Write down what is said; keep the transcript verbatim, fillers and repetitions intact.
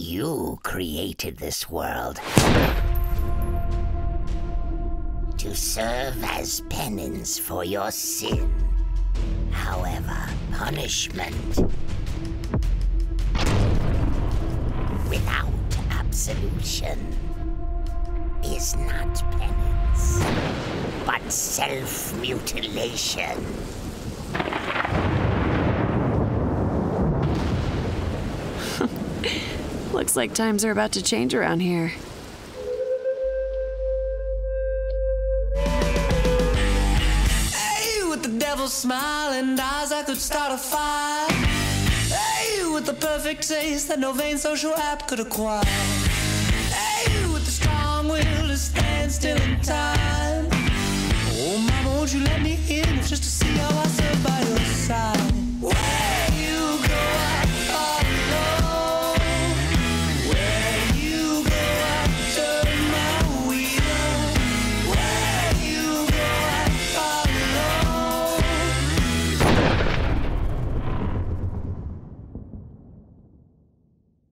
You created this world to serve as penance for your sin. However, punishment without absolution is not penance, but self-mutilation. Looks like times are about to change around here. Hey, with the devil's smile and eyes, I could start a fire. Hey, with the perfect taste that no vain social app could acquire. Hey, with the strong will to stand still in time. Oh, mama, won't you let me in just to see how I serve by your side?